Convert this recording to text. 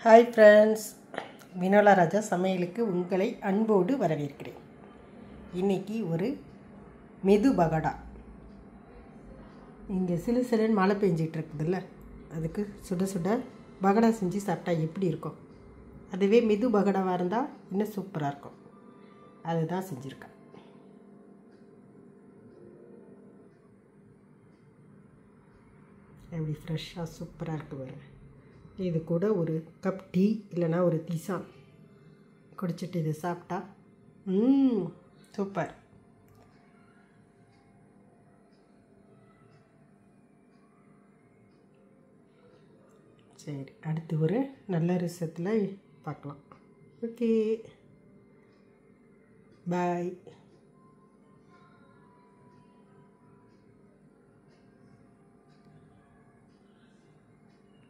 Hi friends, Vinola ராஜா சமையலுக்கு உங்களை அன்போடு வரவேற்கிறேன். இன்றைக்கி ஒரு மெது பகோடா. இங்கே சிலு சிலுன்னு மழை பெஞ்சிட்டு இருக்குதுல்ல, அதுக்கு சுட சுட பகோடா செஞ்சு சாப்பிட்டா எப்படி இருக்கும்? அதுவே மெது பகோடாவாக இருந்தால் இன்னும் சூப்பராக இருக்கும். அதுதான் செஞ்சுருக்கேன். எப்படி ஃப்ரெஷ்ஷாக சூப்பராக இருக்குது பாருங்கள். இது கூட ஒரு கப் டீ இல்லைனா ஒரு திசான் குடிச்சிட்டு இதை சாப்பிட்டா சூப்பர். சரி, அடுத்து ஒரு நல்ல ரிசத்தில் பார்க்கலாம். ஓகே, பாய்.